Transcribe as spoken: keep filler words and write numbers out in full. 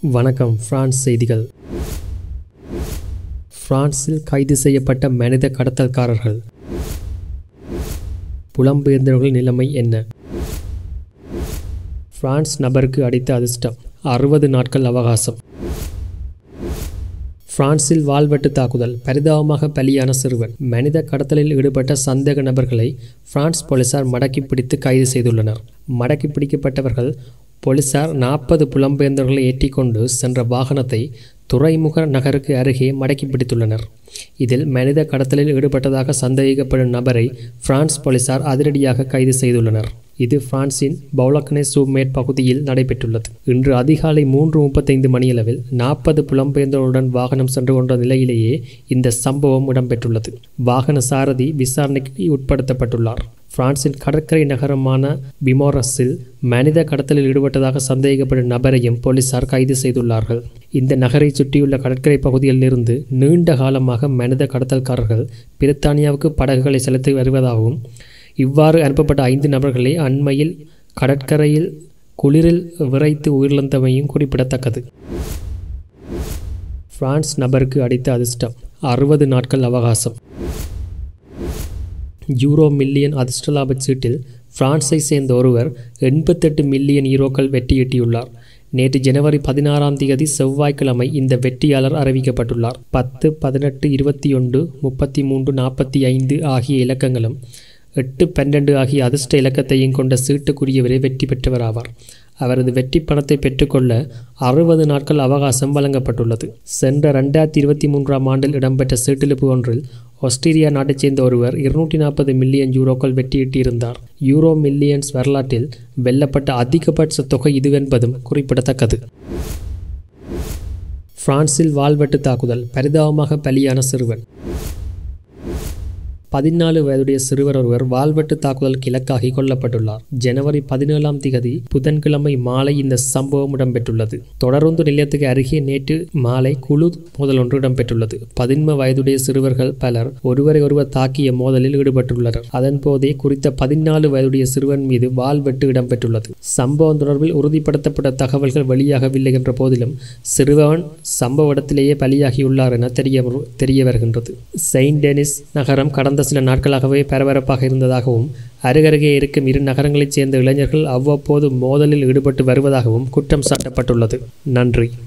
வணக்கம். பிரான்ஸ் செய்திகள். பிரான்சில் கைது செய்யப்பட்ட மனித கடத்தல்காரர்கள். புலம்பெயர்ந்தவர்கள் நிலைமை என்ன? பிரான்ஸ் நபருக்கு அடித்த அதிர்ஷ்டம். அறுபது நாட்கள் அவகாசம். பிரான்சில் வாள்வெட்டு தாக்குதல். பரிதாபமாக பலியான சிறுவன். மனித கடத்தலில் ஈடுபட்ட சந்தேக நபர்களை பிரான்ஸ் போலீசார் மடக்கி பிடித்து கைது செய்துள்ளனர். மடக்கி பிடிக்கப்பட்டவர்கள் போலீசார் நாற்பது புலம்பெயர்ந்தவர்களை ஏற்றிக்கொண்டு சென்ற வாகனத்தை துறைமுக நகருக்கு அருகே மடக்கி பிடித்துள்ளனர். இதில் மனித கடத்தலில் ஈடுபட்டதாக சந்தேகிக்கப்படும் நபரை பிரான்ஸ் போலீசார் அதிரடியாக கைது செய்துள்ளனர். இது பிரான்சின் பவுலக்னே சூமேட் பகுதியில் நடைபெற்றுள்ளது. இன்று அதிகாலை மூன்று முப்பத்தைந்து மணியளவில் நாற்பது புலம்பெயர்ந்தவர்களுடன் வாகனம் சென்று கொண்ட நிலையிலேயே இந்த சம்பவம் இடம்பெற்றுள்ளது. வாகன சாரதி விசாரணைக்கு உட்படுத்தப்பட்டுள்ளார். பிரான்சின் கடற்கரை நகரமான பிமோரஸில் மனித கடத்தலில் ஈடுபட்டதாக சந்தேகிக்கப்படும் நபரையும் போலீசார் கைது செய்துள்ளார்கள். இந்த நகரை சுற்றியுள்ள கடற்கரை பகுதிகளில் இருந்து நீண்ட காலமாக மனித கடத்தல்காரர்கள் பிரித்தானியாவுக்கு படகுகளை செலுத்தி வருவதாகவும், இவ்வாறு அனுப்பப்பட்ட ஐந்து நபர்களை அண்மையில் கடற்கரையில் குளிரில் விரைத்து உயிரிழந்தமையும் குறிப்பிடத்தக்கது. பிரான்ஸ் நபருக்கு அடித்த அதிர்ஷ்டம். அறுபது நாட்கள் அவகாசம். யூரோ மில்லியன் அதிர்ஷ்ட லாபச் சீட்டில் பிரான்ஸை சேர்ந்த ஒருவர் எண்பத்தெட்டு மில்லியன் யூரோக்கள் வெற்றியீட்டியுள்ளார். நேற்று ஜனவரி பதினாறாம் தேதி செவ்வாய்க்கிழமை இந்த வெற்றியாளர் அறிவிக்கப்பட்டுள்ளார். பத்து, பதினெட்டு, இருபத்தி ஒன்று, முப்பத்தி மூன்று, நாற்பத்தி ஐந்து ஆகிய இலக்கங்களும் எட்டு, பன்னெண்டு ஆகிய அதிர்ஷ்ட இலக்கத்தையும் கொண்ட சீட்டுக்குரியவரே வெற்றி பெற்றவராவார். அவரது வெற்றி பணத்தை பெற்றுக்கொள்ள அறுபது நாட்கள் அவகாசம் வழங்கப்பட்டுள்ளது. சென்ற ரெண்டாயிரத்தி இருபத்தி மூன்றாம் ஆண்டில் இடம்பெற்ற சீட்டிழப்பு ஒன்றில் ஆஸ்திரேலியா நாட்டைச் சேர்ந்த ஒருவர் இருநூற்றி நாற்பது மில்லியன் யூரோக்கள் வெற்றியிட்டிருந்தார். யூரோ மில்லியன்ஸ் வரலாற்றில் வெல்லப்பட்ட அதிகபட்ச தொகை இதுவென்பதும் குறிப்பிடத்தக்கது. பிரான்சில் வாள்வெட்டு தாக்குதல். பரிதாபமாக பலியான சிறுவன். பதினாலு வயதுடைய சிறுவர் ஒருவர் வாள்வெட்டு தாக்குதலுக்கு இலக்காகி கொல்லப்பட்டுள்ளார். ஜனவரி பதினேழாம் திகதி புதன்கிழமை மாலை இந்த சம்பவம் இடம்பெற்றுள்ளது. தொடருந்து நிலையத்துக்கு அருகே நேற்று மாலை குழு மோதல் ஒன்று இடம்பெற்றுள்ளது. பதின்ம வயதுடைய சிறுவர்கள் பலர் ஒருவரை ஒருவர் தாக்கிய மோதலில் ஈடுபட்டுள்ளனர். அதன் போதே குறித்த பதினாலு வயதுடைய சிறுவன் மீது வாள்வெட்டு இடம்பெற்றுள்ளது. சம்பவம் தொடர்பில் உறுதிப்படுத்தப்பட்ட தகவல்கள் வெளியாகவில்லை என்ற போதிலும் சிறுவன் சம்பவ இடத்திலேயே பலியாகியுள்ளார் என தெரிய தெரிய வருகின்றது. செயின்ட் டெனிஸ் நகரம் கடந்த சில நாட்களாகவே பரபரப்பாக இருந்ததாகவும், அருகருகே இருக்கும் இரு நகரங்களைச் சேர்ந்த இளைஞர்கள் அவ்வப்போது மோதலில் ஈடுபட்டு வருவதாகவும் குற்றம் சாட்டப்பட்டுள்ளது. நன்றி.